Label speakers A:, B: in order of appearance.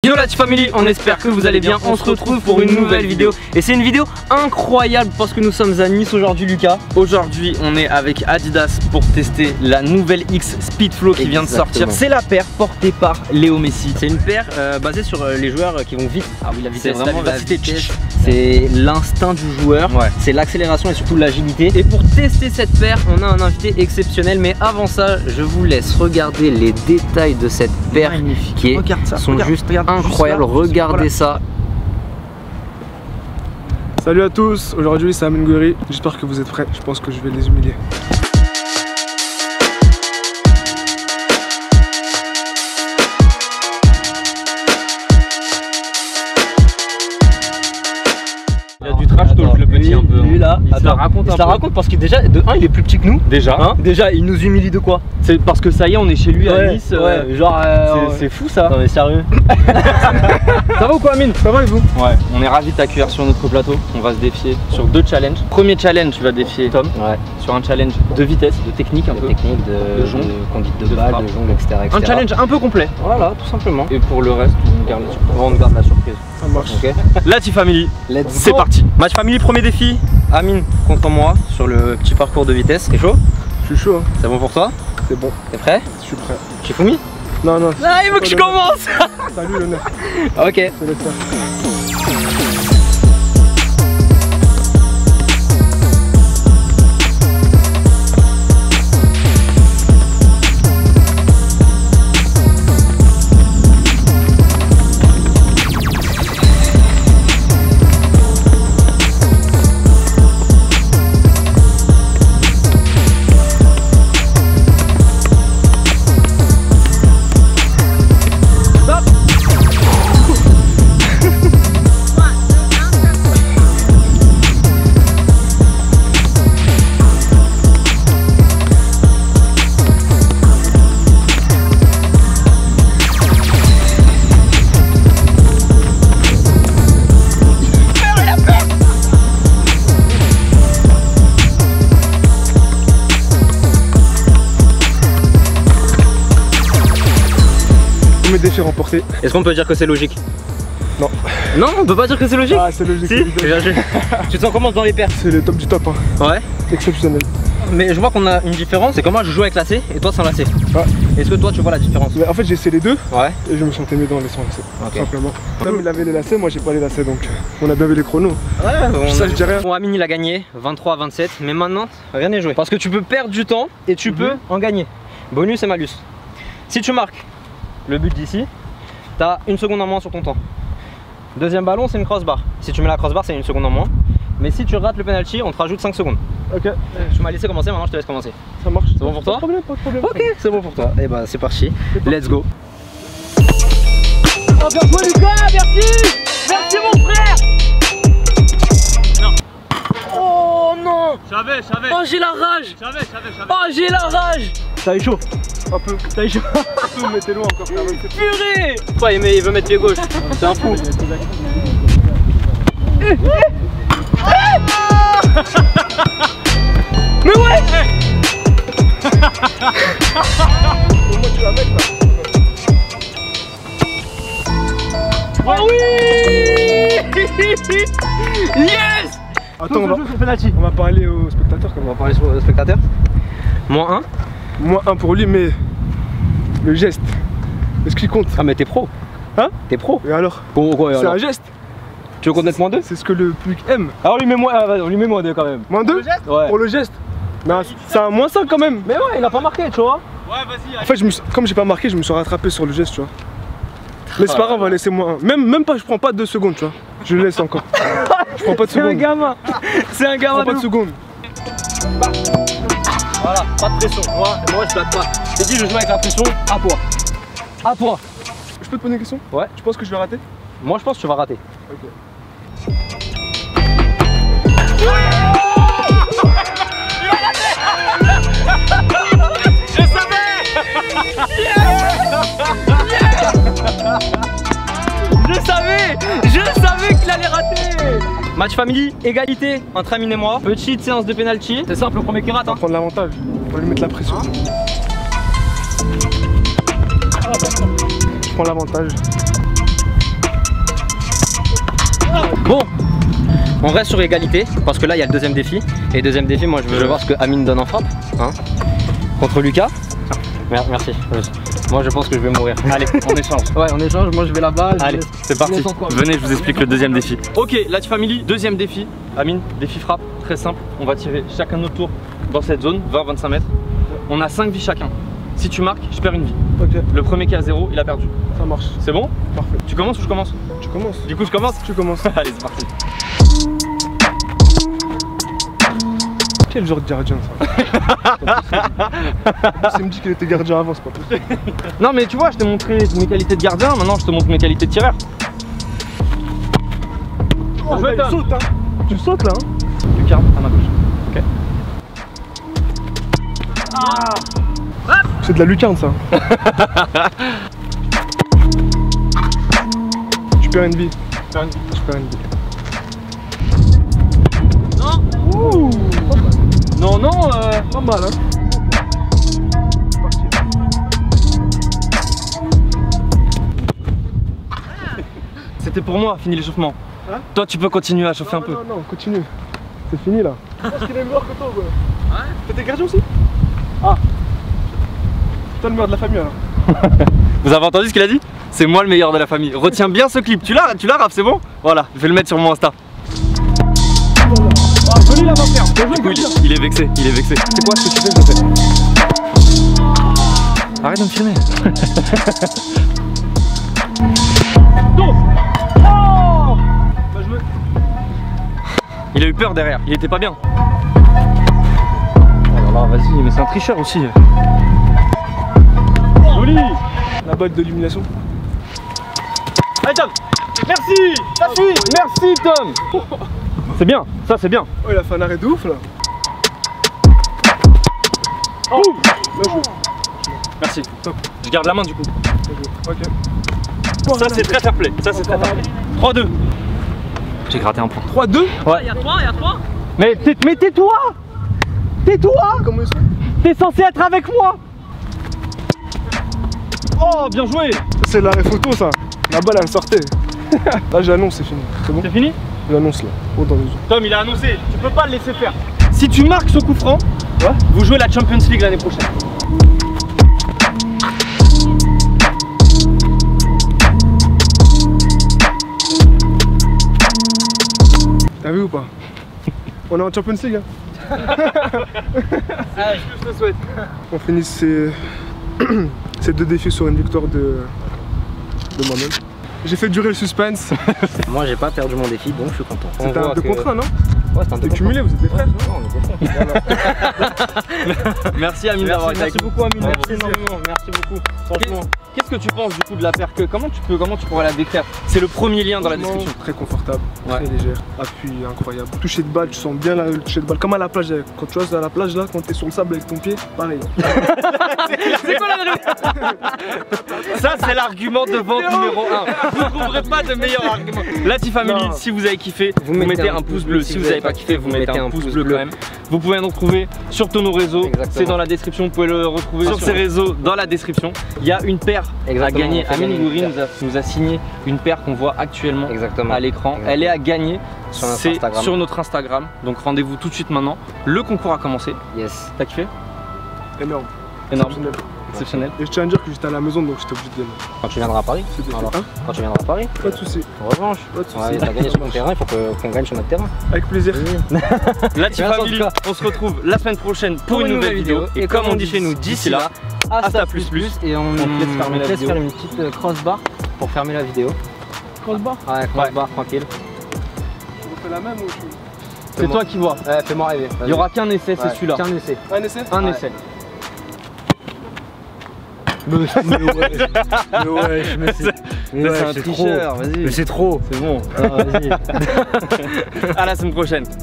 A: Yo la family, on espère que vous allez bien. On se retrouve pour une nouvelle vidéo. Et c'est une vidéo incroyable parce que nous sommes à Nice aujourd'hui, Lucas. Aujourd'hui on est avec Adidas pour tester la nouvelle X Speedflow qui vient de sortir. C'est la paire portée par Léo Messi. C'est une paire basée sur les joueurs qui vont vite. Ah oui, la vitesse, c'est vraiment la vitesse. C'est l'instinct du joueur, c'est l'accélération et surtout l'agilité. Et pour tester cette paire, on a un invité exceptionnel. Mais avant ça, je vous laisse regarder les détails de cette paire qui sont juste incroyables. Regardez ça.
B: Salut à tous, aujourd'hui c'est Amin Gouiri. J'espère que vous êtes prêts, je pense que je vais les humilier.
A: Il a du trash talk le petit un peu. Lui là, il se la raconte parce que déjà de 1 il est plus petit que nous. Déjà il nous humilie de quoi? C'est parce que ça y est on est chez lui à Nice. Genre c'est fou ça. Non mais sérieux. Ça va ou quoi Amine?
B: Ça va et vous?
A: Ouais, on est ravis de t'accueillir sur notre plateau. On va se défier sur 2 challenges. Premier challenge, tu vas défier Tom sur un challenge de vitesse, de technique un peu.
C: Technique, de jongle, conduite de balle, de jongle, etc., etc.
A: Un challenge un peu complet.
C: Voilà, tout simplement.
A: Et pour le reste, on garde la surprise.
B: Ça marche.
A: Okay. La family, c'est parti. Match family, premier défi. Amine contre moi sur le petit parcours de vitesse. T'es chaud?
B: Je suis chaud. Hein.
A: C'est bon pour toi?
B: C'est bon.
A: T'es prêt?
B: Je suis prêt.
A: Shifumi?
B: Non, non.
A: Ah, il veut que je commence.
B: Salut l'honneur.
A: Ok.
B: Je te laisse faire. Mes défis remportés.
A: Est-ce qu'on peut dire que c'est logique?
B: Non.
A: Non, on peut pas dire que c'est logique?
B: Ah, c'est logique.
A: Si. Tu te sens comment dans les paires?
B: C'est le top du top. Hein.
A: Ouais.
B: Exceptionnel.
A: Mais je vois qu'on a une différence, c'est que moi je joue avec lacet et toi sans lacet.
B: Ouais.
A: Est-ce que toi tu vois la différence?
B: Mais en fait j'ai essayé les deux.
A: Ouais.
B: Et je me sentais mieux dans les sans lacets.
A: Okay.
B: Simplement. Comme il avait les lacets, moi j'ai pas les lacets, donc on a bien vu les chronos.
A: Ouais,
B: ça je dirais.
A: Bon, Amine il a gagné 23 à 27, mais maintenant rien n'est joué. Parce que tu peux perdre du temps et tu peux en gagner. Bonus et malus. Si tu marques le but d'ici, t'as 1 seconde en moins sur ton temps. Deuxième ballon c'est une crossbar. Si tu mets la crossbar c'est 1 seconde en moins. Mais si tu rates le penalty, on te rajoute 5 secondes.
B: Ok.
A: Tu m'as laissé commencer, maintenant je te laisse commencer.
B: Ça marche.
A: C'est bon pour toi?
B: Pas de problème.
A: Ok, c'est bon pour toi. Et bah c'est parti. Let's go.
D: Oh bien joué Lucas, merci. Merci mon frère. Non. Oh non.
E: J'avais.
D: Oh j'ai la rage.
E: J'avais.
D: Oh j'ai la rage.
A: Ça est chaud.
B: Un peu.
A: Ça est chaud.
B: Tout, mettez loin encore.
D: Purée.
A: Ouais, il veut mettre pied gauche. C'est un fou.
D: Mais ouais.
B: Au moins tu la mets quoi.
D: Oh oui. Yes.
B: Attends, on va parler aux spectateurs quand
A: On
B: même.
A: va parler sur le spectateur. -1.
B: Moins 1 pour lui, mais le geste, est-ce qu'il compte?
A: Ah mais t'es pro.
B: Hein?
A: T'es pro.
B: Et alors?
A: Pour quoi
B: C'est
A: alors?
B: un geste.
A: Tu veux qu'on mette -2?
B: C'est ce que le public aime.
A: Alors on lui met -2 quand même.
B: Moins 2?
A: Ouais.
B: Pour le geste? Non, c'est un moins 5 quand même.
A: Mais ouais, il a pas marqué, tu vois.
E: Ouais, vas-y.
B: En fait, comme j'ai pas marqué, je me suis rattrapé sur le geste, tu vois. Mais c'est pas grave, on va laisser moins 1. Même pas, je prends pas 2 secondes, tu vois. Je le laisse encore. Je prends pas de
A: C'est un
B: secondes.
A: gamin. C'est un
B: Je
A: gamin.
B: prends pas de secondes.
A: Voilà, pas de pression. Moi je blague pas. J'ai dit je joue avec la pression. À toi. À toi.
B: Je peux te poser une question?
A: Ouais.
B: Tu penses que je vais rater?
A: Moi je pense que tu vas rater.
B: Ok.
E: Je savais.
A: Je savais qu'il allait rater. Match family, égalité entre Amine et moi. Petite séance de penalty. C'est simple, le premier qui rate.
B: On va prendre l'avantage. On va lui mettre la pression. Je prends l'avantage.
A: On reste sur égalité parce que là il y a le deuxième défi. Et deuxième défi, moi je veux voir ce que Amine donne en frappe. Hein, contre Lucas. Merci. Moi je pense que je vais mourir. Allez, on échange. Ouais, on échange, moi je vais là-bas. Allez, c'est parti. Venez, je vous explique le deuxième défi. Ok, la family, deuxième défi. Amine, défi frappe, très simple. On va tirer chacun notre tour dans cette zone, 20-25 mètres. On a 5 vies chacun. Si tu marques, je perds une vie.
B: Ok.
A: Le premier qui a 0, il a perdu.
B: Ça marche.
A: C'est bon?
B: Parfait.
A: Tu commences ou je commence?
B: Tu commences.
A: Du coup, je commence?
B: Tu commences.
A: Allez, c'est parti.
B: Quel genre de gardien ça? Il me dit qu'il était gardien avant, c'est pas possible.
A: Non mais tu vois, je t'ai montré mes qualités de gardien, maintenant je te montre mes qualités de tireur.
B: Oh, bah, il saute, hein. Tu sautes là, hein.
A: Lucas, à ma gauche. Ok.
B: C'est de la lucarne ça. Tu perds une vie. Tu perds une vie.
A: Non.
B: Ouh.
A: Non,
B: Pas mal, hein. C'est parti.
A: C'était pour moi, fini l'échauffement.
B: Hein?
A: Toi tu peux continuer à chauffer un peu.
B: Non, continue. C'est fini là. Je pense qu'il est meilleur que toi, quoi. Ouais. T'étais gardien aussi? Ah. C'est toi le meilleur de la famille alors.
A: Vous avez entendu ce qu'il a dit? C'est moi le meilleur de la famille. Retiens bien ce clip. Tu l'as Raph, c'est bon? Voilà, je vais le mettre sur mon Insta.
B: Ah, joli la main ferme.
A: Du coup, il est vexé,
B: C'est quoi ce que tu fais, je fais?
A: Arrête de me filmer.
B: Bah joué.
A: Il a eu peur derrière, il était pas bien. Oh là là, vas-y, mais c'est un tricheur aussi.
B: Joli. La balle de l'élimination.
A: Allez Tom. Merci Tom. C'est bien, ça c'est bien.
B: Oh, il a fait un arrêt de ouf là. Oh. Bien joué.
A: Merci.
B: Top.
A: Je garde la main du coup.
B: Bien joué. Ok.
A: Ça c'est très fair play. 3-2. J'ai gratté un point.
B: 3-2.
A: Ouais.
D: Il y a 3.
A: Mais tais-toi.
B: Comment ils sont?
A: T'es censé être avec moi. Oh, bien joué.
B: C'est l'arrêt photo ça. La balle elle sortait. Là j'annonce, c'est fini. C'est bon?
A: C'est fini?
B: J'annonce là. Oh, dans les yeux.
A: Tom il a annoncé, tu peux pas le laisser faire. Si tu marques ce coup franc,
B: Ouais.
A: vous jouez la Champions League l'année prochaine.
B: T'as vu ou pas? On est en Champions League hein.
A: Je te souhaite.
B: On finit ces... ces deux défis sur une victoire de moi-même. J'ai fait durer le suspense.
C: Moi j'ai pas perdu mon défi donc je suis content.
B: C'était un 2 contre 1 non?
C: Ouais, c'est un 2
B: T'es cumulé, vous êtes des frères?
C: Non, on est des frères.
A: Merci Amine d'avoir été avec nous.
C: beaucoup Amine,
A: Bravo.
C: merci énormément, merci beaucoup. Franchement.
A: Qu'est-ce que tu penses du coup de la paire que comment tu pourrais la décrire? C'est le premier lien dans la description.
B: Très confortable,
A: Ouais.
B: très légère, appui incroyable. Toucher de balle, tu sens bien le toucher de balle. Comme à la plage, quand tu vas à la plage là, quand t'es sur le sable avec ton pied, pareil.
A: C'est quoi la Ça c'est l'argument de vente numéro 1. Vous ne trouverez pas de meilleur argument. La T-Family,
C: Non.
A: si vous avez kiffé, vous mettez un pouce bleu. Si vous n'avez pas kiffé, vous mettez un pouce bleu quand même. Vous pouvez nous retrouver sur tous nos réseaux.
C: Exactement.
A: C'est dans la description. Vous pouvez le retrouver sur ces réseaux dans la description. Il y a une paire à
C: Exactement,
A: gagner.
C: on fait
A: Amine
C: gagner une
A: Gouiri nous a signé une paire qu'on voit actuellement
C: Exactement.
A: à l'écran.
C: Exactement.
A: Elle est à gagner.
C: Sur notre
A: C'est
C: Instagram.
A: sur notre Instagram. Donc rendez-vous tout de suite maintenant. Le concours a commencé.
C: Yes.
A: T'as kiffé?
B: Énorme.
A: Énorme.
B: Exceptionnel.
A: Exceptionnel.
B: Et je tiens à dire que j'étais à la maison donc j'étais obligé de gagner.
C: Quand tu viendras à Paris,
B: C'était
C: alors,
B: hein?
C: quand tu viendras à Paris,
B: Pas de soucis.
C: revanche.
B: Pas de soucis.
C: Ouais, t'as gagné sur ton terrain, il faut qu'on gagne sur notre terrain.
B: Avec plaisir.
A: La
C: Merci en
A: T-Family,
C: tout cas.
A: on se retrouve la semaine prochaine pour une nouvelle vidéo. Et comme on dit chez nous, d'ici là, hasta plus plus.
C: Et on
A: te laisse fermer la
C: te laisse
A: vidéo.
C: faire une petite crossbar pour fermer la vidéo.
B: Crossbar.
C: Ouais, crossbar, tranquille.
B: On fait la même ou autre chose?
A: C'est toi qui vois.
C: Ouais, fais-moi rêver.
A: Il n'y aura qu'un essai, c'est celui-là.
C: Qu'un essai.
B: Un essai?
A: Un
C: Ouais.
A: essai.
C: Mais
A: C'est un tricheur, vas-y.
C: c'est trop.
A: C'est bon.
C: Ah, vas-y.
A: À la semaine prochaine.